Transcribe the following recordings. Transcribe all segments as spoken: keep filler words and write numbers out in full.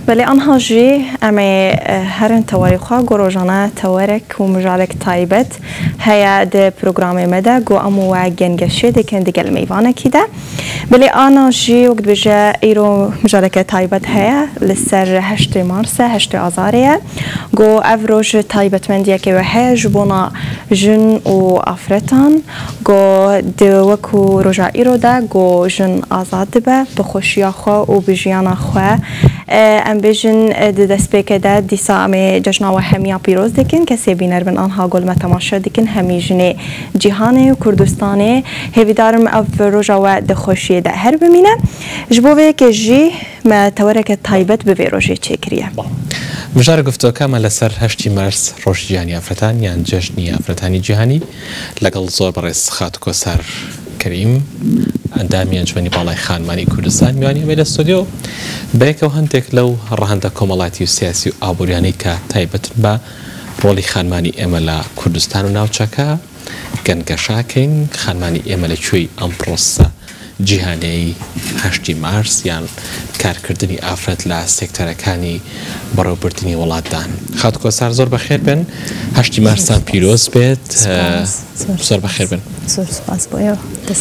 بله آنها جی اما هرن تواريخا گروجانا توارك و مجالك تایبت هيا ده برنامج مده گو امو جنگشه ده كن دقل ميوانه كده بله آنها جی وقت بجا ایرو مجالك تایبت هيا لسر هشت مارس هشت آذاره گو افروج تایبت من دیه که هيا جبونا جن و افرتان گو دو وکو رجا ایرو ده گو جن آزاد به بخوشی خو و بجیان خو ام بیشن دست بکده دیسا ام جشن و همیا پیروز دکن کسی بینر بن آنها گل متماشا دکن همیجن جهان و کردستان هیدارم اف روزا و دخوشی ده هر بمینه جبوه که جی ما تورک تایبت به روزی چکریه مجار گفتو کامل لسر هشتی مارس روز جهانی افرتان یان جشنی افرتانی جهانی لقل زور برس خاطر سر كريم اندامي انجمني بالاي خان ماني كردستان میوانی میل استودیو بیک و هندک لو رهنده کمالاتی و سیاسی و آبوریانی که تایبت با رولی خانمانی املا کردستان و ناوچکا گنگشاکین خانمانی املا چوی امپروسا جیهانی هشتی مارس یان کارکردنی افراد لا سکترکانی بروبرتنی ولادان خاطر کو سر زور بخیر بن هشتی مارسان پیروز بید زور بخیر بن زور سپاس بۆیە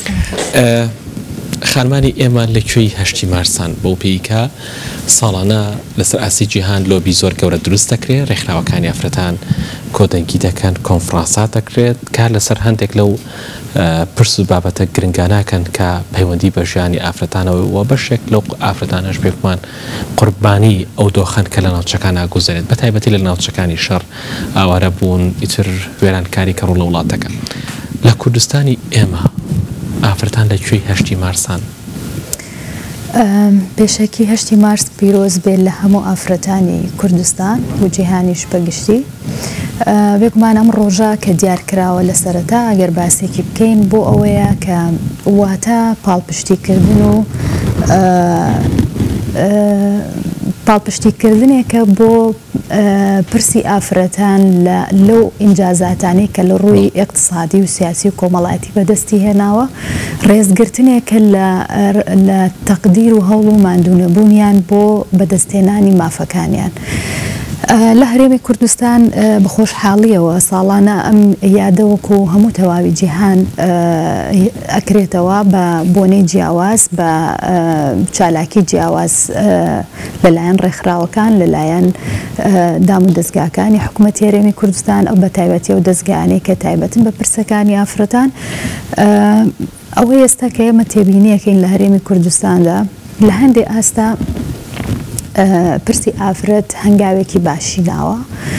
خانمانی ئێمە لەکوێی هەشتی مارسان بۆ پێیکە ساڵانە لەسەر ئاسی جیهان لۆبی زۆر گەورە دروست دەکرێت ڕێکخراوەکانی ئافرەتان کۆدەنگی دەکەن کۆنفرانسات دەکرێت کار لەسەر هەندێک لەو پرس و بابەتە گرنگاناکەن کە پەیوەندی بە ژیانی ئافرەتانەوە و بەشێک لەو ئافرەتانەش پێکمان قوربانی ئەو دۆخەن کە لە ناوچەکان ئاگوزارێت بە تایبەتی لە ناوچەکانی شەڕ ئاوارە بوون ئیتر وێرانکاری کە ڕوو لە وڵاتەکە لە کوردستانی ئێمە ئافرەتان لەکوێی هەشتی مارسان پێشەکی هەشتی مارس پیرۆز بێت لە هەموو ئافرەتانی کوردستان و جیهانیش بەگشتی بێگومان ئەم ڕۆژە کە دیارکراوە لە سەرەتا ئەگەر باسێکی بکەین بۆ ئەوەیە کە واتە پاڵپشتیکردن و پاڵپشتیکردنێکە بۆ پرسی ئافرەتان لەو ئینجازاتانەی کە لە ڕووی ئیقتصادی و سیاسی و کۆمەڵایەتی بەدەستی هێناوە ڕێزگرتنێکە لە تەقدیر و هەوڵ و ماندوونەبوونیان بۆ بەدەستهێنانی مافەکانیان. لە هەرێمی کوردستان بەخۆشحاڵیەوە ساڵانە ئەم یادەوەکو هەموو تەواوی جیهان ئەکرێتەوە بە بۆنەی جیاواز بە چالاکی جیاواز لەلایەن ڕێکخراوەکان لەلایەن دام و دەستگاکانی حکوومەتی هەرێمی کوردستان ئەو بە تایبەتی و دەستگایانەی کە تایبەتن بە پرسەکانی ئافرەتان ئەوە ئێستا کە ئێمە تێبینیەکەین لە هەرێمی کوردستاندا لە هەندێک ئاستا پرسی ئافرەت هەنگاوێکی باشی ناوە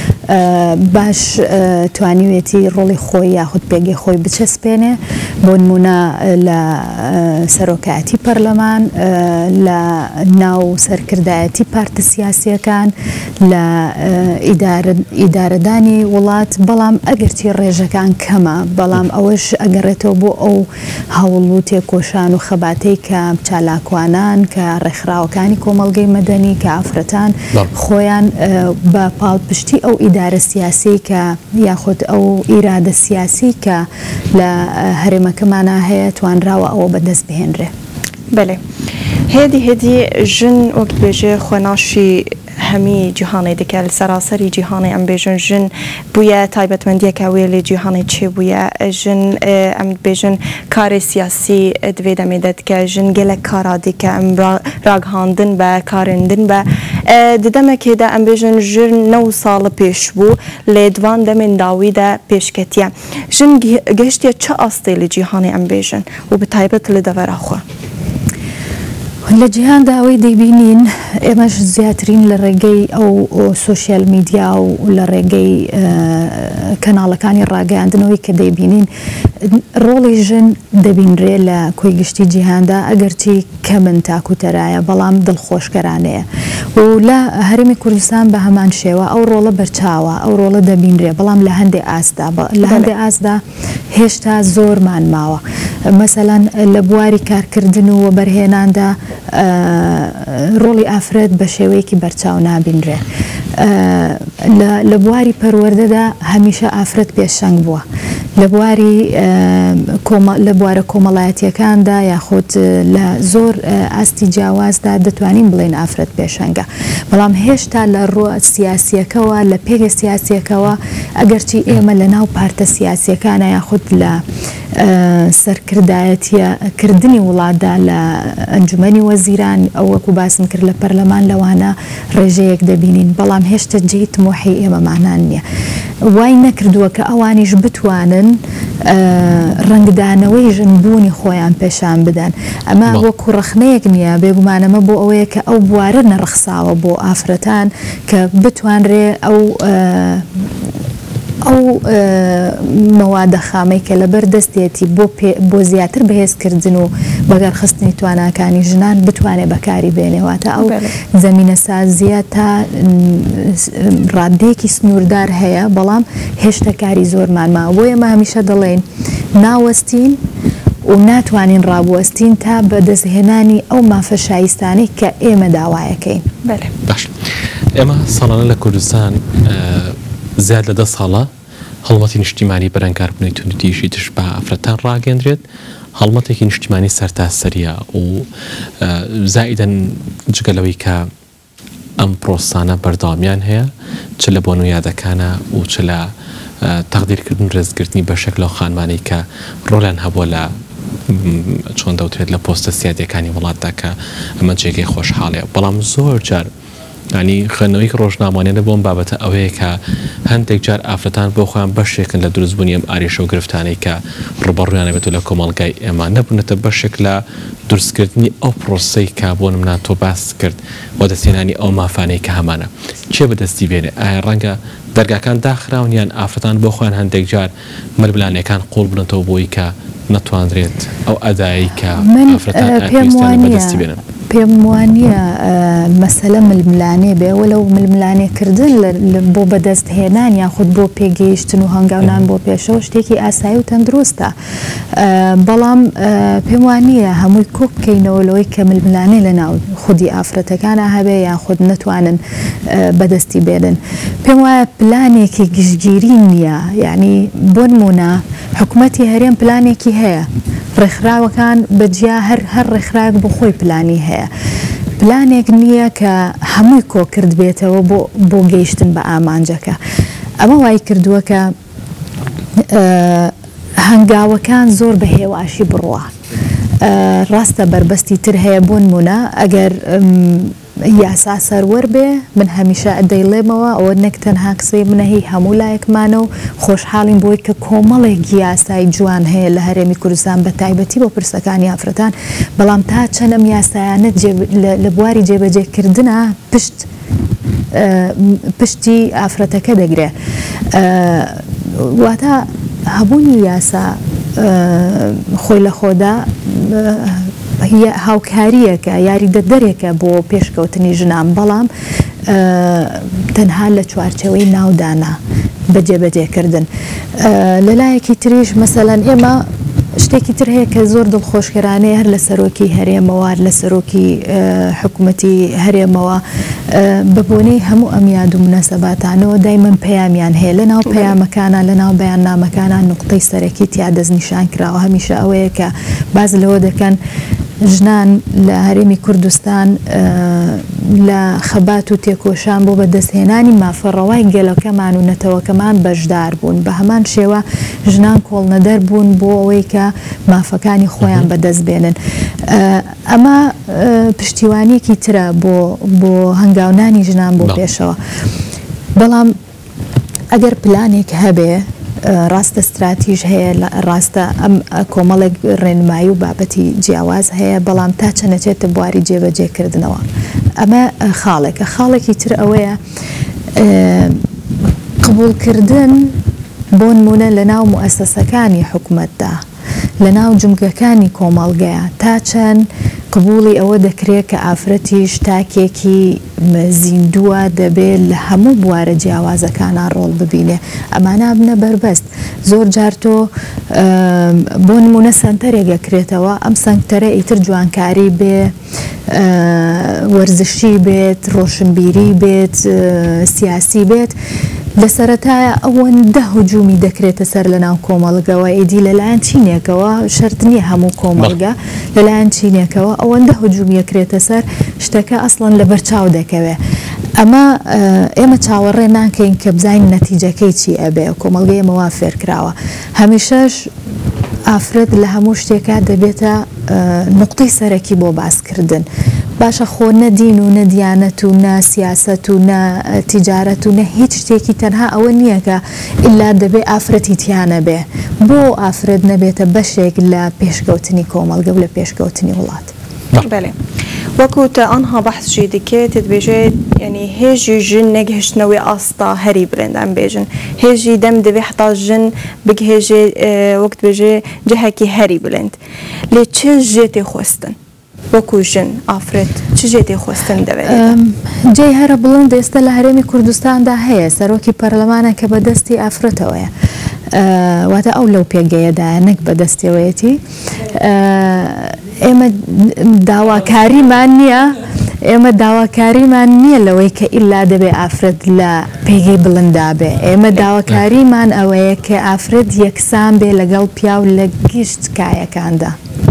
باش توانیوێتی ڕۆڵی خۆی یاخود پێگەی خۆی بچەسپێنێ بۆ نمونە لە سەرۆکایەتی پەرلەمان لە ناو سەرکردایەتی پارتە سیاسیەکان لە ئیدارەدانی وڵات بەڵام ئەگەرچی ڕێژەکان کەمە بەڵام ئەوەش ئەگەڕێتەوە بۆ ئەو هەوڵ و تێکۆشان و خەباتەی کە چالاکوانان کە ڕێکخراوەکانی کۆمەڵگەی مەدەنی کە ئافرەتان خۆیان بە پاڵپشتی ئەو ئیدارە سیاسی کە یاخود ئەو ئیرادە سیاسی کە لە هەرێمەکەمانە هەیە توانراوە ئەوە بەدەست بهێنرێ. بله هێدی هێدی ژن وەک بێژێ خۆناشی هەمی جیهانی دەکەل سەراسەری جیهانی ئەم بێژن ژن بووە تایبەتمەندیەکە وێ لێ جیهانی چێ بووە ژن ئەم بێژن کاری سیاسی دوێ دەمێدەت کە ژن گەلە کارا دیکە ئەم ڕاگهاندن بە کارندن بە ددەمەکێدا ئەم بێژن ژن نەو ساڵە پێش بوو لێ دوان دەمێن داویدا پێشکەتیە ژن گەشتە چه ئاستی لە جیهانی ئەم بێژن و بە تایبەت لە دەڤەرەخوا لە جیهاندا ئەوەی دەیبینین ئێمەش زیاترین لە ڕێگەی ئەو سۆشیال میدیا و لە ڕێگەی کەناڵەکانی ڕاگەیاندنەوەی کە دەیبینین ڕۆڵی ژن دەبینرێ لە کۆیگشتی جیهاندا ئەگەرچی کەمن تاکوتەرایە بەڵام دڵخۆشکەرانەیە و لە هەرێمی کوردستان بە هەمان شێوە ئەو ڕۆڵە بەرچاوە ئەو ڕۆڵە دەبینرێ بەڵام لە هەندێک ئاسدا لە هەندێک ئاسدا هێشتا زۆرمان ماوە مەسەلەن لە بواری کارکردن و بەرهێناندا ڕۆڵی ئافرەت بە شێوەیەکی بەرچاو نابینرێ لە بواری پەروەردەدا هەمیشە ئافرەت پێشەنگ بووە لە بواری لە بوارە کۆمەڵایەتیەکاندا یاخود لە زۆر ئاستی جیاوازدا دەتوانین بڵێن ئافرەت پێشەنگە بەڵام هێشتا لە ڕۆ سیاسیەکەەوە لە پێگە سیاسیەکەەوە ئەگەرچی ئێمە لە ناو پارتە سیاسیەکانە یاخود لە سەرکردایەتیەکردنی وڵاتدا لە ئەنجومەنی وەزیران ئەو وەکو باسم کرد لە پەرلەمان لەوانە ڕێژەیەک دەبینین بەڵام هێشتا جێی طموحی ئێمەمانان نییە وای نەکردووە کە ئەوانیش بتوانن ڕنگدانەوەی ژنبوونی خۆیان پێشان بدەن ئەمە وەکو ڕخنەیەک نییە بێگومانەمە بۆ ئەوەیە کە ئەو بوارە نەڕخساوە بۆ ئافرەتان کە بتوانرێ ئەو ئەو مەوادە خامەی کە لە بەردەستێتی بۆ زیاتر بەهێزکردن و بەگەرخستنی تواناکانی ژنان بتوانێت بەکاری بێنێواتە ئەو زەمینە سازیە تا ڕادێکی سنووردار هەیە بەڵام هێشتا کاری زۆرمانما بۆ ئێمە هەمیشە دەڵێن ناوەستین و ناتوانین ڕابوەستین تا بەدەستهێنانی ئەو مافە شایستانەی کە ئێمە داوایەکەین. باش ئێمە ساڵانە لە کوردستان زیاد لە دە ساڵە هەڵمەتی نیشتیمانی بەرەنکاربوونی توندوتیژی تش بە ئافرەتان ڕاگەندرێت هەڵمەتێکی نیشتیمانی سەرتاسەریە و زائیدەن جگەلەوەی کە ئەم پرۆسانە بەردەوامیان هەیە چ لە بۆ نوێیادەکانە و چ لە تەقدیرکردن ڕێزگرتنی بەشێک لەو خانمانەی کە ڕۆلیان هەبووە لە چۆن دەوترێت لە پۆستە سیادەکانی وڵاتدا کە ئەمە جێگەی خۆشحاڵەیە بەڵام زۆر جار ینی خوێندنەوەی ڕۆژنامانێنە بۆم بابەتە ئەوەیە کە هەندێک جار ئافرەتان بۆ خۆیان بەشێکن لە دروستبوونی ئەم ئاریشە و گرفتانەی کە ڕوبەڕوویانە بێت لە کۆمەڵگای ئێمە نەبوونەتە بەشێک لە دروستکردنی ئەو پرۆسەی کە بۆ نمونە تۆ باس کرد بۆ دەستێنانی ئەو مافانەی کە هەمانە چێ بەدەستی بێنێ ئایا ڕەنگە دەرگاکان داخراون یان ئافرەتان بۆ خۆیان هەندێک جار مەلبلانەکان قوڵ بنێتەوە بۆی کە نەتوانرێت ئەو ئەدایی کە ئافرەتان بەدەستی بێنن پێم وانە مەسەلە ململانێ بێەوە لەو ململانێکردن بۆ بەدەستهێنان یاخود بۆ پێگەیشتن و هەنگاونان بۆ پێشەوە شتێکی ئاسایی و تەندروستە بەڵام پێم وانە هەمووی کۆک بکەینەوە لەوەی کە ململانێ لە ناو خودی ئافرەتەکانە هەبێ یاخود نەتوانن بەدەستی بێنن پێم وایە پلانێکی گشتگیری نییە یعنی بۆ نمونە حکوومەتی هەرێم پلانێکی هەیە ڕێکخراوەکان بەجیا هەر هەر ڕێکخراوێک بۆ خۆی پلانی هەیە پلانێک نییە کە هەمووی کۆکرد بێتەوە بۆ گەیشتن بە ئامانجەکە ئەمە وای کردووە کە هەنگاوەکان زۆر بە هێواشی بڕوە ڕاستە بربەستی تر هەیە بۆ نمونە ئەگەر یاسا سەروەر بێ من هەمیشە دەیڵێمەوە ئەوە نەک تەنها قسەی منەهی هەموو لایەکمانە و خۆشحاڵین بۆی کە کۆمەڵێکی یاسای جوان هەیە لە هەرێمی کوردستان بە تایبەتی بۆ پرسەکانی ئافرەتان بەڵام تا چەندەم یاسایانە لە بواری جێبەجێکردنە پشت پشتی ئافرەتەکە دەگرێت واتە هەبوونی یاسا خۆی لە خۆدا هاوکاریەکە یاریدە دەرێکە بۆ پێشکەوتنی ژنان بەڵام تەنها لە چوارچەوەی ناودانا بەجێبەجێکردن لەلایەکی تریش مەسەلەن ئێمە شتێکی تر هەیە کە زۆر دڵخۆشکرانەیە هەر لە سەرۆکی هەرێمەوە لە سەرۆکی حکوومەتی هەرێمەوە بەبوونەی هەموو ئەمیاد و منەسەباتانەوە دایمەن پەیامیان هەیە لە ناو پەیامەکانە لە ناو بەیاننامەکانە نوقتەی سەرەکی تیا دەستنیشان کراوە هەمیشە ئەوەیە کە باز لەوە دەکەن ژنان لە هەرێمی کوردستان لە خەبات و تێکۆشان بۆ بەدەستهێنانی مافەڕەوای گەلەکەمان و نەتەوەکەمان بەشدار بوون بە هەمان شێوە ژنان کۆڵنەدەر بوون بۆ ئەوەی کە مافەکانی خۆیان بەدەست بێنن ئەمە پشتیوانیەکی ترە بۆ هەنگاونانی ژنان بۆ پێشەوە بەڵام ئەگەر پلانێک هەبێ ڕاستە استراتیژ هەیە ڕاستە ئەم کۆمەڵێک ڕێنمایی و بابەتی جیاواز هەیە بەڵام تا چەنەچێتە بواری جێبەجێکردنەوە ئەمە خاڵێکە خاڵێکی تر ئەوەیە قبولکردن بۆ نمونە لە ناو موەسسەسەکانی حکوومەتدا لە ناو جمگەکانی کۆمەڵگەیە تا چەند قبولی ئەوە دەکرێت کە ئافرەتیش تاکێکی زیندووە دەبێت لە هەموو بوارە جیاوازەکانە ڕۆڵ ببینێ ئەمانە بنە بربەست زۆر جار تۆ بۆ نمونە سنتەرێکەکرێتەوە ئەم سنگتەرە ئیتر جوانکاری بێ وەرزشی بێت ڕۆشنبیری بێت سیاسی بێت لە سەرەتایە ئەوەندە هجومی دەکرێتە سەر لە ناو کۆمەڵگەوە ئیدی لەلایەن چینێکەوە شەرت نییە هەموو کۆمەڵگە لەلایەن چینێکەوە ئەوەندە هجومی دەکرێتە سەر شتەکە ئەسڵەن لە بەرچاو دەکەوێت. ئەمە ئێمە چاوەڕێ ناکەین کە بزانین نەتیجەکەی چی ئەبێ کۆمەڵگەی ئێمەوا فێرکراوە. هەمیشەش ئافرەت لە هەموو شتێکا دەبێتە نقطەی سەرەکی بۆ باسکردن. باشە خۆ نەدین و نەدیانەت و نە سیاست و نە تیجارەت و نە هیچ شتێکی تەنها ئەوە نییە کە ئللا دەبێ ئافرەتی تیانە بێ بۆ ئافرەت نەبێتە بەشێک لە پێشکەوتنی کۆمەڵگە و لە پێشکەوتنی وڵات. بله وەکو تا ئەنها بەحثی دکێت دەبێژێت ینی هێژی ژن نەگەهشتنەوەی ئاستا هەری برێندان بێژن هێژی دەم دەبێ حتا ژن بگهێژێ وەکت بێژێ جەهەکی هەری بلند لێ چ ژێتێ خۆستن وەکو ژن ئافرەت چ ژێتێ خۆستن دەبێت جێی هەرە بڵند ئێستا لە هەرێمی کوردستاندا هەیە سەرۆکی پەرلەمانە کە بەدەستی ئافرەتەوەیە واتە ئەو لەو پێگەیەدایە نەک بەدەستیەوەیەتی ئێمە داواکاریمان نییە ئێمە داواکاریمان نییە لەوەی کە ئیلا دەبێ ئافرەت لە پێگەی بڵندا بێ ئێمە داواکاریمان ئەوەیە کە ئافرەت یەکسان بێ لەگەڵ پیا و لە گشت کایەکاندا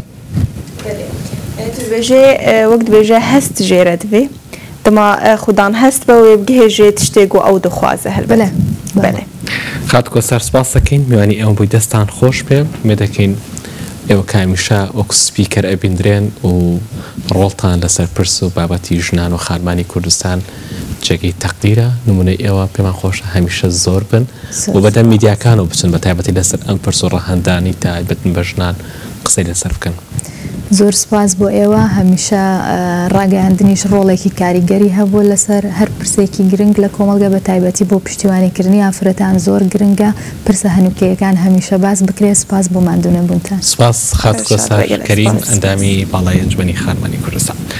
بێژێ وەک بێژە هەست ژێرە بێ دەما خوددان هەست بە وێ بگهێژێت شتێک و ئەو دەخوازە هەر بەلێ بەێ خاتکۆ سەر سپاس دەکەین میوانی ئەوە بووی دەستان خۆش پێ مێ دەکەین ئێوە کامیشە وەکو سپیکەر ئەبیندرێن و ڕۆڵتان لەسەر پرس و بابەتی ژنان و خانمانی کوردستان جێگەی تەقدیرە نمونەی ئێوە پێمان خۆشە هەمیشە زۆر بن و بەدەم میدیاکان و بچن بە تایبەتی لەسەر ئەم پرس و ڕەهەندانی تایبەتن بە ژنان قسەی لەسەر بکەن. زۆر سپاس بۆ ئێوە هەمیشە ڕاگەیاندنیش ڕۆڵێکی کاریگەری هەبوو لەسەر هەر پرسێکی گرنگ لە کۆمەڵگە بە تایبەتی بۆ پشتیوانیکردنی ئافرەتان زۆر گرنگە پرسە هەنووکەیەکان هەمیشە باس بکرێت سپاس بۆ مادونە بوونتان سپاس خاتکۆ سەر کەریم ئەندامی باڵای ئەنجومەنی خانمانی کوردستان.